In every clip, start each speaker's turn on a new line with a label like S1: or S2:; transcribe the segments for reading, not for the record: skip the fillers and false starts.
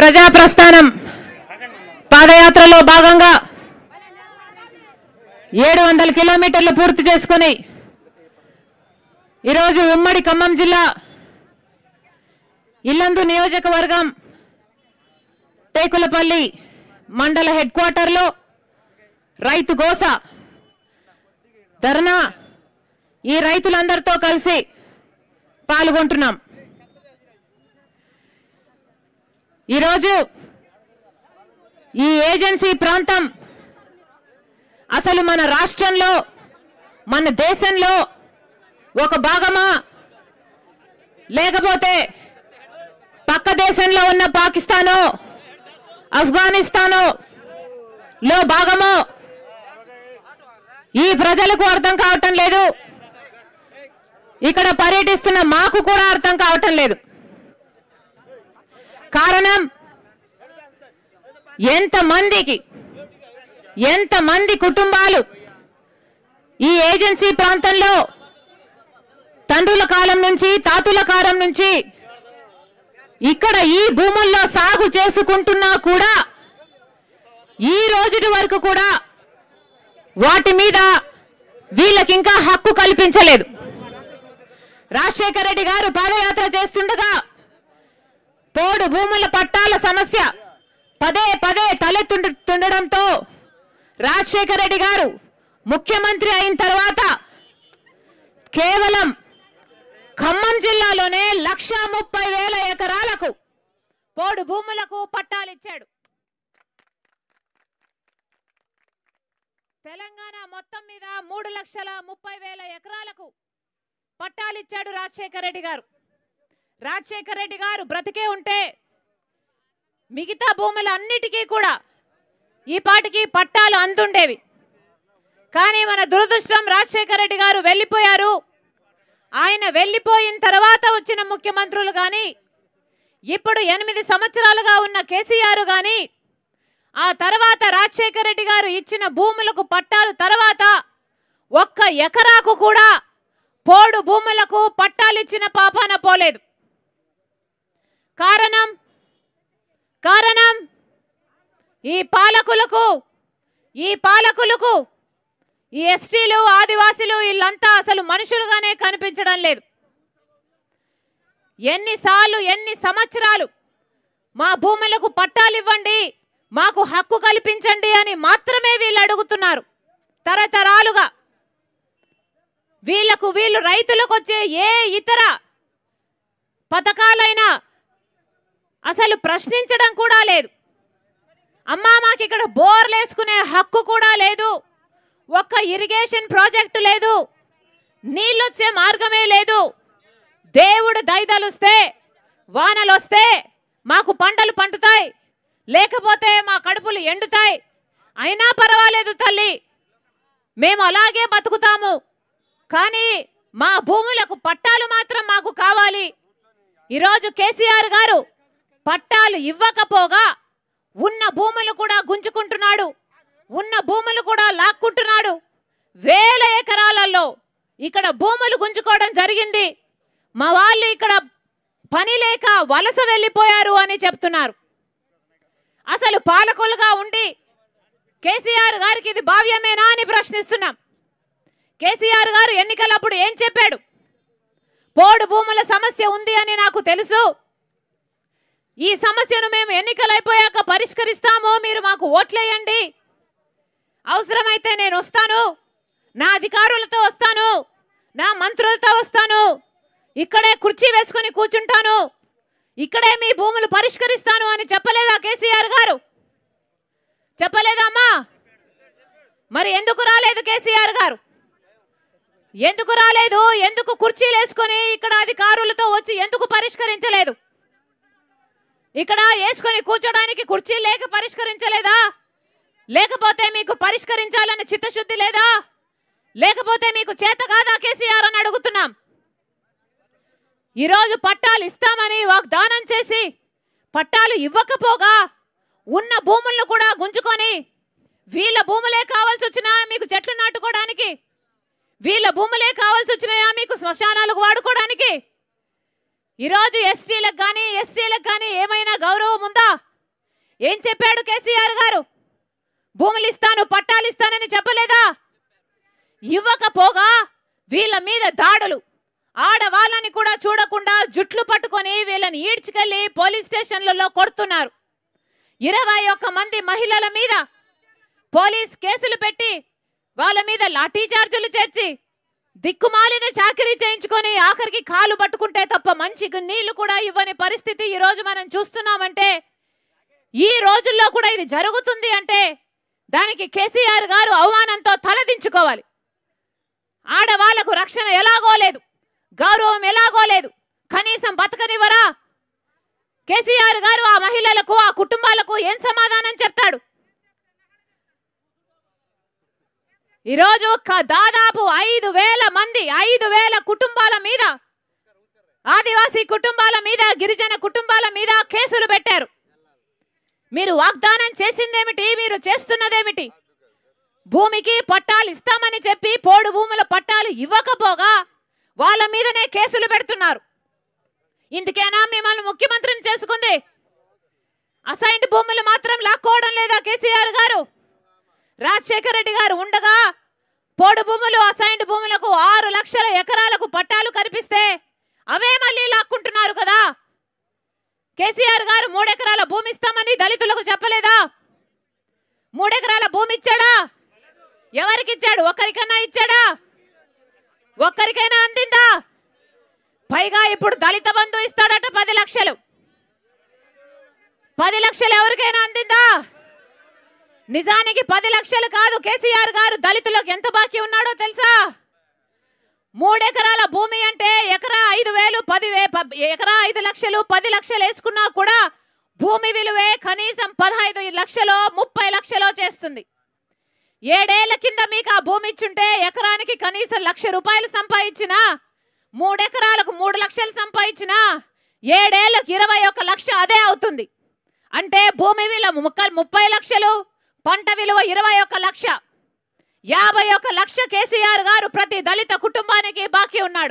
S1: ప్రజా ప్రస్థానం పాదయాత్రలో భాగంగా 700 కిలోమీటర్లు పూర్తి చేసుకొని ఈరోజు ఉమ్మడి ఖమ్మం జిల్లా ఇల్లందు నియోజకవర్గం టేకులపల్లి మండల హెడ్ క్వార్టర్లో రైతు గోస ధర్నా ఈ రైతులందరితో కలిసి పాల్గొంటున్నాం. ఈరోజు ఈ ఏజెన్సీ ప్రాంతం అసలు మన రాష్ట్రంలో మన దేశంలో ఒక భాగమా లేకపోతే పక్క దేశంలో ఉన్న పాకిస్తానో ఆఫ్ఘనిస్తానో లో భాగమో ఈ ప్రజలకు అర్థం కావటం లేదు. ఇక్కడ పర్యటిస్తున్న మాకు కూడా అర్థం కావటం లేదు. కారణం ఎంతమంది కుటుంబాలు ఈ ఏజెన్సీ ప్రాంతంలో తండ్రుల కాలం నుంచి తాతల కాలం నుంచి ఇక్కడ ఈ భూముల్లో సాగు చేసుకుంటున్నా కూడా ఈ రోజు వరకు కూడా వాటి మీద వీళ్ళకి ఇంకా హక్కు కల్పించలేదు. రాజశేఖర రెడ్డి గారు పాదయాత్ర చేస్తుండగా పోడు భూముల పట్టాల సమస్య పదే తలెత్తుండడంతో రాజశేఖర రెడ్డి గారు ముఖ్యమంత్రి అయిన తర్వాత కేవలం ఖమ్మం జిల్లాలోనే 1,30,000 ఎకరాలకు పోడు భూములకు పట్టాలిచ్చాడు. తెలంగాణ మొత్తం మీద 3,30,000 ఎకరాలకు పట్టాలిచ్చాడు రాజశేఖర రెడ్డి గారు. రాజశేఖర రెడ్డి గారు బ్రతికే ఉంటే మిగతా భూములన్నిటికీ కూడా ఈ పాటికి పట్టాలు అందుండేవి. కానీ మన దురదృష్టం రాజశేఖర రెడ్డి గారు వెళ్ళిపోయారు. ఆయన వెళ్ళిపోయిన తర్వాత వచ్చిన ముఖ్యమంత్రులు కానీ ఇప్పుడు 8 సంవత్సరాలుగా ఉన్న కేసీఆర్ కానీ ఆ తర్వాత రాజశేఖర రెడ్డి గారు ఇచ్చిన భూములకు పట్టాలు తర్వాత 1 ఎకరాకు కూడా పోడు భూములకు పట్టాలిచ్చిన పాపాన పోలేదు. కారణం ఈ పాలకులకు ఈ ఎస్టీలు ఆదివాసులు వీళ్ళంతా అసలు మనుషులుగానే కనిపించడం లేదు. ఎన్ని సంవత్సరాలు మా భూములకు పట్టాలు ఇవ్వండి, మాకు హక్కు కల్పించండి అని మాత్రమే వీళ్ళు అడుగుతున్నారు. తరతరాలుగా వీళ్ళు రైతులకు వచ్చే ఏ ఇతర పథకాలైనా అసలు ప్రశ్నించడం కూడా లేదు. అమ్మా మాకు ఇక్కడ బోర్లు వేసుకునే హక్కు కూడా లేదు, ఒక్క ఇరిగేషన్ ప్రాజెక్టు లేదు, నీళ్ళొచ్చే మార్గమే లేదు. దేవుడు దయదలుస్తే వానలు వస్తే మాకు పంటలు పండుతాయి, లేకపోతే మా కడుపులు ఎండుతాయి. అయినా పర్వాలేదు తల్లి, మేము అలాగే బతుకుతాము, కానీ మా భూములకు పట్టాలు మాత్రం మాకు కావాలి. ఈరోజు కేసీఆర్ గారు పట్టాలు ఇవ్వకపోగా ఉన్న భూములు కూడా గుంజుకుంటున్నాడు, ఉన్న భూములు కూడా లాక్కుంటున్నాడు. 1000 ఎకరాలలో ఇక్కడ భూములు గుంజుకోవడం జరిగింది. మా వాళ్ళు ఇక్కడ పని లేక వలస వెళ్ళిపోయారు అని చెప్తున్నారు. అసలు పాలకులుగా ఉండి కేసీఆర్ గారికి ఇది భావ్యమేనా అని ప్రశ్నిస్తున్నాం. కేసీఆర్ గారు ఎన్నికలప్పుడు ఏం చెప్పాడు? పోడు భూముల సమస్య ఉంది అని నాకు తెలుసు, ఈ సమస్యను మేము ఎన్నికలైపోయాక పరిష్కరిస్తాము, మీరు మాకు ఓట్లేయండి, అవసరమైతే నేను వస్తాను, నా అధికారులతో వస్తాను, నా మంత్రులతో వస్తాను, ఇక్కడే కుర్చీ వేసుకొని కూర్చుంటాను, ఇక్కడే మీ భూములు పరిష్కరిస్తాను అని చెప్పలేదా కేసీఆర్ గారు? చెప్పలేదమ్మా? మరి ఎందుకు రాలేదు కేసీఆర్ గారు? ఎందుకు రాలేదు? ఎందుకు కుర్చీలు వేసుకొని ఇక్కడ అధికారులతో వచ్చి ఎందుకు పరిష్కరించలేదు? ఇక్కడ వేసుకొని కూర్చోడానికి కుర్చీ లేక పరిష్కరించలేదా? లేకపోతే మీకు పరిష్కరించాలని చిత్తశుద్ధి లేదా? లేకపోతే మీకు చేత కాదా కేసీఆర్ అని అడుగుతున్నాం. ఈరోజు పట్టాలు ఇస్తామని వాగ్దానం చేసి పట్టాలు ఇవ్వకపోగా ఉన్న భూములను కూడా గుంజుకొని వీళ్ళ భూములే కావాల్సి వచ్చినా మీకు చెట్లు నాటుకోవడానికి, వీళ్ళ భూములే కావాల్సి వచ్చినాయా మీకు శ్మశానాలకు వాడుకోవడానికి? ఈరోజు ఎస్టీలకు కానీ ఎస్సీలకు కానీ ఏమైనా గౌరవం ఉందా? ఏం చెప్పాడు కేసీఆర్ గారు? భూములు ఇస్తాను, పట్టాలు ఇస్తానని చెప్పలేదా? ఇవ్వకపోగా వీళ్ళ మీద దాడులు, ఆడవాళ్ళని కూడా చూడకుండా జుట్లు పట్టుకొని వీళ్ళని ఈడ్చుకెళ్లి పోలీస్ స్టేషన్లలో కొడుతున్నారు. 21 మంది మహిళల మీద పోలీస్ కేసులు పెట్టి వాళ్ళ మీద లాఠీ చార్జీలు చేర్చి దిక్కుమాలిన చాకరీ చేయించుకొని ఆఖరికి కాలు పట్టుకుంటే తప్ప మంచిగా నీళ్లు కూడా ఇవ్వని పరిస్థితి ఈ రోజు మనం చూస్తున్నామంటే, ఈ రోజుల్లో కూడా ఇది జరుగుతుంది అంటే దానికి కేసీఆర్ గారు అవమానంతో తలదించుకోవాలి. ఆడవాళ్లకు రక్షణ ఎలాగో లేదు, గౌరవం ఎలాగో లేదు, కనీసం బతకనివ్వరా? కేసీఆర్ గారు ఆ మహిళలకు, ఆ కుటుంబాలకు ఏం సమాధానం చెప్తాడు? ఈరోజు దాదాపు 5,000 మంది, 5,000 కుటుంబాల మీద, ఆదివాసీ కుటుంబాల మీద, గిరిజన కుటుంబాల మీద కేసులు పెట్టారు. మీరు వాగ్దానం చేసిందేమిటి? మీరు చేస్తున్నదేమిటి? భూమికి పట్టాలు ఇస్తామని చెప్పి పోడు భూముల పట్టాలు ఇవ్వకపోగా వాళ్ళ మీదనే కేసులు పెడుతున్నారు. ఇందుకేనా మిమ్మల్ని ముఖ్యమంత్రిని చేసుకుంది? అసైన్డ్ భూములు మాత్రం లాక్కోవడం లేదా కేసీఆర్ గారు? రాజశేఖర రెడ్డి గారు ఉండగా పోడు భూములు, అసైన్డ్ భూములకు 6 లక్షల ఎకరాలకు పట్టాలు కనిపిస్తే అవే మళ్ళీ లాక్కుంటున్నారు కదా. కేసీఆర్ గారు 3 ఎకరాల భూమి ఇస్తామని దళితులకు చెప్పలేదా? 3 ఎకరాల భూమి ఇచ్చాడా? ఎవరికి ఇచ్చాడు? ఒక్కరికైనా ఇచ్చాడా? ఒక్కరికైనా అందిందా? పైగా ఇప్పుడు దళిత బంధు ఇస్తాడట 10 లక్షలు. 10 లక్షలు ఎవరికైనా అందిందా? నిజానికి 10 లక్షలు కాదు, కేసీఆర్ గారు దళితులకు ఎంత బాకీ ఉన్నాడో తెలుసా? 3 ఎకరాల భూమి అంటే ఎకరా 5,000, 10,000, ఎకరా 5 లక్షలు, 10 లక్షలు వేసుకున్నా కూడా భూమి విలువే కనీసం 15 లక్షలో 30 లక్షలో చేస్తుంది. 7 ఏళ్ల కింద మీకు ఆ భూమి ఇచ్చుంటే ఎకరానికి కనీసం 1,00,000 రూపాయలు సంపాదించినా, 3 ఎకరాలకు 3 లక్షలు సంపాదించినా 7 ఏళ్లకు 21 లక్ష అదే అవుతుంది. అంటే భూమి విలువ 30 లక్షలు, పంట విలువ 21 లక్ష, 51 లక్ష కేసీఆర్ గారు ప్రతి దళిత కుటుంబానికి బాకీ ఉన్నాడు.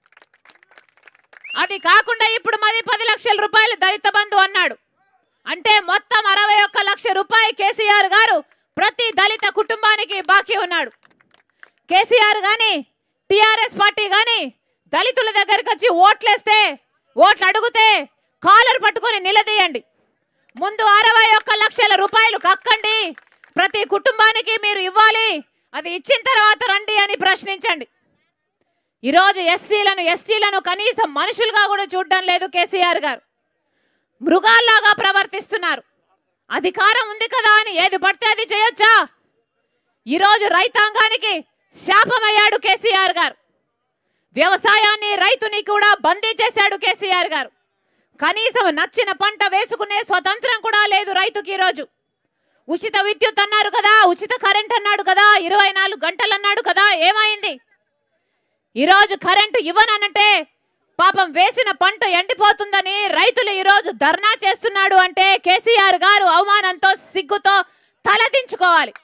S1: అది కాకుండా ఇప్పుడు మరి 10 లక్షల రూపాయలు దళిత బంధు అన్నాడు. అంటే మొత్తం 61 లక్ష రూపాయలు కేసీఆర్ గారు ప్రతి దళిత కుటుంబానికి బాకీ ఉన్నాడు. కేసీఆర్ గాని టిఆర్ఎస్ పార్టీ గాని దళితుల దగ్గరికి వచ్చి ఓట్లు అడిగితే కాలర్ పట్టుకొని నిలదీయండి. ముందు 61 లక్షల రూపాయలు కక్కండి, ప్రతి కుటుంబానికి మీరు ఇవ్వాలి, అది ఇచ్చిన తర్వాత రండి అని ప్రశ్నించండి. ఈరోజు ఎస్సీలను, ఎస్టీలను కనీసం మనుషులుగా కూడా చూడడం లేదు కేసీఆర్ గారు. మృగాల్లాగా ప్రవర్తిస్తున్నారు. అధికారం ఉంది కదా అని ఏది పడితే అది చేయొచ్చా? ఈరోజు రైతాంగానికి శాపమయ్యాడు కేసీఆర్ గారు. వ్యవసాయాన్ని, రైతుని కూడా బందీ చేశాడు కేసీఆర్ గారు. కనీసం నచ్చిన పంట వేసుకునే స్వతంత్రం కూడా లేదు రైతుకి. ఈరోజు ఉచిత విద్యుత్ అన్నారు కదా, ఉచిత కరెంట్ అన్నాడు కదా, 24 గంటలు అన్నాడు కదా, ఏమైంది? ఈరోజు కరెంటు ఇవ్వనంటే పాపం వేసిన పంట ఎండిపోతుందని రైతులు ఈరోజు ధర్నా చేస్తున్నాడు అంటే కేసీఆర్ గారు అవమానంతో, సిగ్గుతో తలదించుకోవాలి.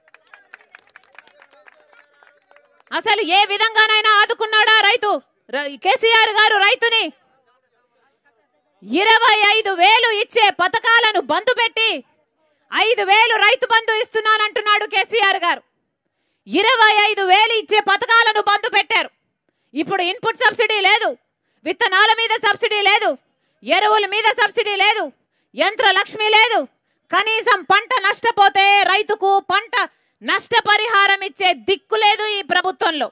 S1: అసలు ఏ విధంగానైనా ఆదుకున్నాడా రైతు? కేసీఆర్ గారు రైతుని 25,000 ఇచ్చే పథకాలను బంద్ పెట్టి 5,000 రైతు బంధు ఇస్తున్నానంటున్నాడు కేసీఆర్ గారు. 25,000 ఇచ్చే పథకాలను బంద్ పెట్టారు. ఇప్పుడు ఇన్పుట్ సబ్సిడీ లేదు, విత్తనాల మీద సబ్సిడీ లేదు, ఎరువుల మీద సబ్సిడీ లేదు, యంత్ర లక్ష్మి లేదు. కనీసం పంట నష్టపోతే రైతుకు పంట నష్టపరిహారం ఇచ్చే దిక్కు లేదు ఈ ప్రభుత్వంలో.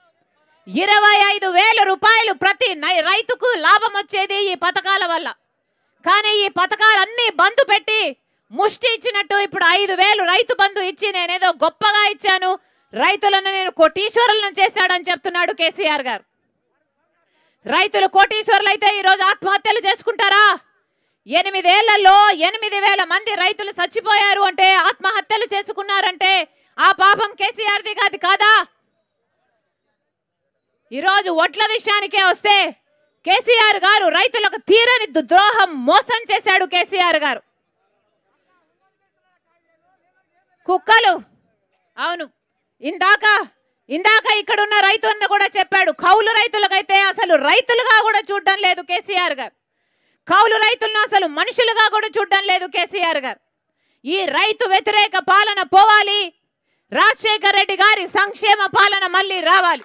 S1: 25,000 రూపాయలు ప్రతి రైతుకు లాభం వచ్చేది ఈ పథకాల వల్ల. కానీ ఈ పథకాలన్నీ బంద్ పెట్టి ముష్టి ఇచ్చినట్టు ఇప్పుడు 5,000 రైతు బంధు ఇచ్చి నేనేదో గొప్పగా ఇచ్చాను, రైతులను నేను కోటీశ్వరులను చేశాడని చెప్తున్నాడు కేసీఆర్ గారు. రైతులు కోటీశ్వరులు అయితే ఈరోజు ఆత్మహత్యలు చేసుకుంటారా? 8 ఏళ్లలో 8,000 మంది రైతులు చచ్చిపోయారు అంటే, ఆత్మహత్యలు చేసుకున్నారంటే ఆ పాపం కేసీఆర్ది కాదా? ఈరోజు వడ్ల విషయానికే వస్తే కేసీఆర్ గారు రైతులకు తీరని ద్రోహం, మోసం చేశాడు కేసీఆర్ గారు. కుక్కలు, అవును, ఇందాక ఇక్కడ ఉన్న రైతు అన్న కూడా చెప్పాడు, కౌలు రైతులకైతే అసలు రైతులుగా కూడా చూడడం లేదు కేసీఆర్ గారు. కౌలు రైతులను అసలు మనుషులుగా కూడా చూడడం లేదు కేసీఆర్ గారు. ఈ రైతు వ్యతిరేక పాలన పోవాలి, రాజశేఖర్ రెడ్డి గారి సంక్షేమ పాలన మళ్ళీ రావాలి.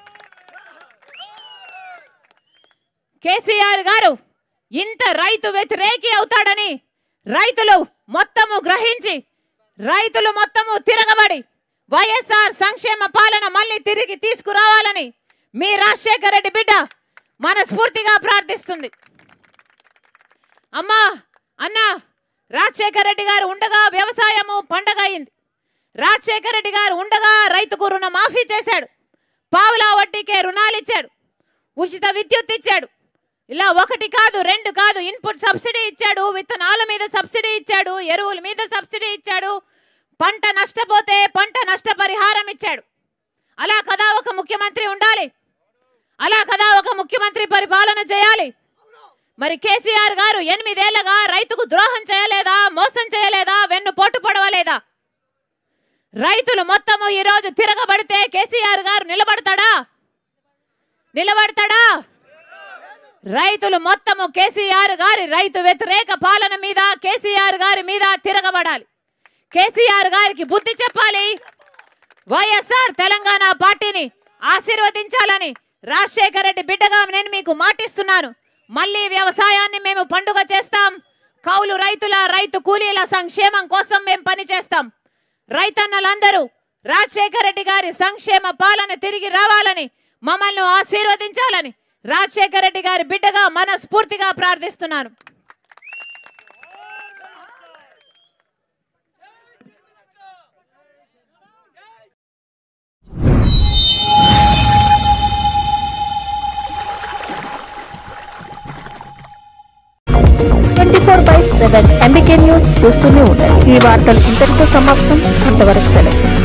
S1: కేసీఆర్ గారు ఇంత రైతు వ్యతిరేకి అవుతాడని రైతులు మొత్తము గ్రహించి, రైతులు మొత్తము తిరగబడి వైఎస్ఆర్ సంక్షేమ పాలన మళ్ళీ తిరిగి తీసుకురావాలని మీ రాజశేఖర్ రెడ్డి బిడ్డ మనస్ఫూర్తిగా ప్రార్థిస్తుంది. అమ్మా అన్న, రాజశేఖర్ రెడ్డి గారు ఉండగా వ్యవసాయము పండగ అయింది. రాజశేఖర్ రెడ్డి గారు ఉండగా రైతుకు రుణ మాఫీ చేశాడు, పావులా వడ్డీకే రుణాలు ఇచ్చాడు, ఉచిత విద్యుత్ ఇచ్చాడు. ఇలా ఒకటి కాదు రెండు కాదు, ఇన్పుట్ సబ్సిడీ ఇచ్చాడు, విత్తనాల మీద సబ్సిడీ ఇచ్చాడు, ఎరువుల మీద సబ్సిడీ ఇచ్చాడు, పంట నష్టపోతే పంట నష్టపరిహారం ఇచ్చాడు. అలా కదా ఒక ముఖ్యమంత్రి ఉండాలి, అలా కదా ఒక ముఖ్యమంత్రి పరిపాలన చేయాలి. మరి కేసీఆర్ గారు 8 ఏళ్లుగా రైతుకు ద్రోహం చేయలేదా, మోసం చేయలేదా, వెన్నుపోటు పడవలేదా? రైతులు మొత్తము ఈరోజు తిరగబడితే కేసీఆర్ గారు నిలబడతాడా? రైతులు మొత్తము కేసీఆర్ గారి రైతు వ్యతిరేక పాలన మీద, కేసీఆర్ గారి మీద తిరగబడాలి. కేసీఆర్ గారికి బుద్ధి చెప్పాలి. వైఎస్ఆర్ తెలంగాణ పార్టీని ఆశీర్వదించాలని రాజశేఖర్ రెడ్డి బిడ్డగా నేను మీకు మాటిస్తున్నాను. మళ్ళీ వ్యవసాయాన్ని మేము పండుగ చేస్తాం. కౌలు రైతుల, రైతు కూలీల సంక్షేమం కోసం మేము పనిచేస్తాం. రైతన్నలందరూ రాజశేఖర్ రెడ్డి గారి సంక్షేమ పాలన తిరిగి రావాలని, మమ్మల్ని ఆశీర్వదించాలని రాజశేఖర్ రెడ్డి గారి బిడ్డగా మనస్ఫూర్తిగా ప్రార్థిస్తున్నాను.
S2: MBK న్యూస్ చూస్తూనే ఉండండి. ఈ వార్తలు ఇంతటితో సమాప్తం. అంతవరకు సెలవు.